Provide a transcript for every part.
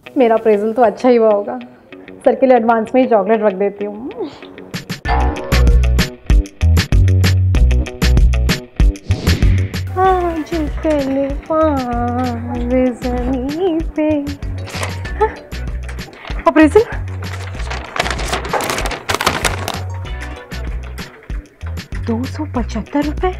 मेरा अप्रेजल तो अच्छा ही हुआ होगा। सर के लिए एडवांस में ही चॉकलेट रख देती हूँ। आज कल पे अप्रेजल 275 रुपए।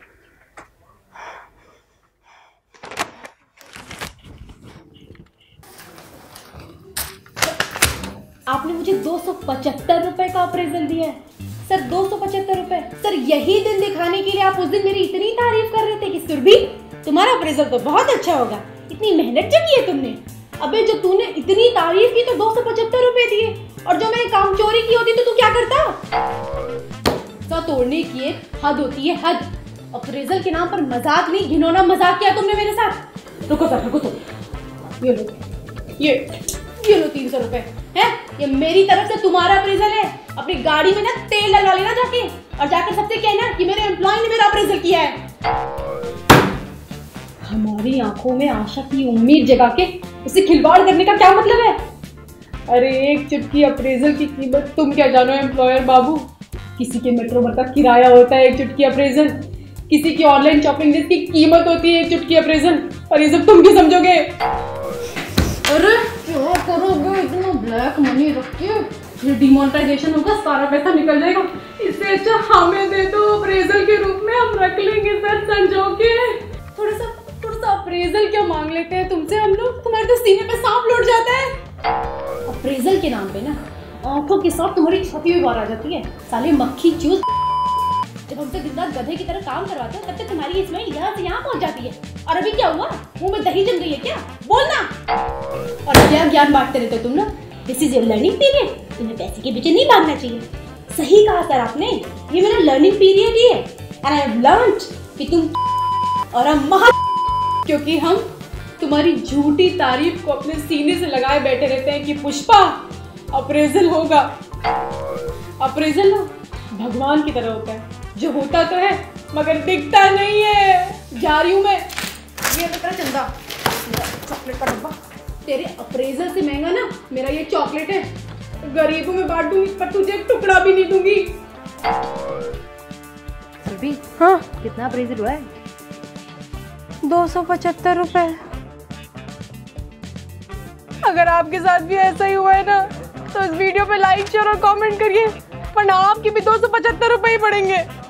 आपने मुझे 275 रुपए का अप्रेजल दिया है सर। 275 रुपए सर, यही दिन दिखाने के लिए आप उस दिन मेरी इतनी तारीफ कर रहे थे कि सुरभि तुम्हारा अप्रेजल तो बहुत अच्छा होगा, इतनी मेहनत जो की है तुमने। अबे जो तूने इतनी तारीफ की तो 275 रुपए दिए, और जो मैंने काम चोरी की होती तो तू क्या करता? सा तोड़ने की एक हद होती है, हद। अप्रेजल के नाम पर मजाक नहीं, घिनौना मजाक किया तुमने मेरे साथ। रुको सर, रुको तो ये लो, ये लो 300 रुपए है, ये मेरी तरफ से तुम्हारा अप्रेजल है। अपनी गाड़ी में ना तेल डलवा लेना जाके, और जाकर सबसे कहना कि मेरे एम्प्लॉय ने मेरा अप्रेजल किया है। हमारी आंखों में आशा की उम्मीद जगा के उसे खिलवाड़ करने का क्या मतलब है? अरे एक चुटकी अप्रेजल की कीमत तुम क्या जानो एम्प्लॉयर बाबू। किसी के मेट्रो भर का किराया होता है एक चुटकी अप्रेजल, किसी की ऑनलाइन शॉपिंग जिसकी कीमत होती है एक चुटकी अप्रेजल, और ये सब तुम भी समझोगे? अरे क्या करोगे इतना ब्लैक मनी रख के? ये डिमोनेटाइजेशन होगा, सारा पैसा निकल जाएगा। इससे अच्छा हमें दे दो अप्रेजल के रूप में, हम रख लेंगे सर संजो के। थोड़ा सा अप्रेजल क्या मांग लेते हैं तुमसे हम लोग, तुम्हारे तो सीने पे सांप लौट जाता है। अप्रेजल के नाम पे ना आंखों के साथ तुम्हारी छाती में बाहर आ जाती है। साले मक्खी चूस, जब हमसे दिन रात गधे की तरह काम करवाते हो तब तक तुम्हारी इसमें यहाँ से यहाँ पहुँच जाती है। और अभी क्या हुआ, मुंह में दही जम गई है क्या? बोलना। और क्या ज्ञान बांटते रहते हो तुम लोग? This is your learning period, तुम्हें पैसे के पीछे नहीं भागना चाहिए। सही कहा सर आपने, ये मेरा लर्निंग पीरियड ही है। एंड आई हैव लर्न्ड कि तुम और हम क्योंकि हम तुम्हारी झूठी तारीफ को अपने सीने से लगाए बैठे रहते हैं कि पुष्पा अप्रेजल होगा। अप्रेजल ना भगवान की तरह होता है, जो होता तो है मगर दिखता नहीं है। जा रही हूँ मैं, ये तेरा चंदा, चॉकलेट का डब्बा। तेरे अप्रेजल से महंगा ना मेरा ये चॉकलेट है, गरीबों में बांट दूंगी पर तुझे एक टुकड़ा भी नहीं दूंगी। सुरभि, हाँ कितना अप्रेजल हुआ है? 275 रुपए। अगर आपके साथ भी ऐसा ही हुआ है ना तो इस वीडियो पे लाइक शेयर और कमेंट करिए, वरना आपके भी 275 रुपए ही पड़ेंगे।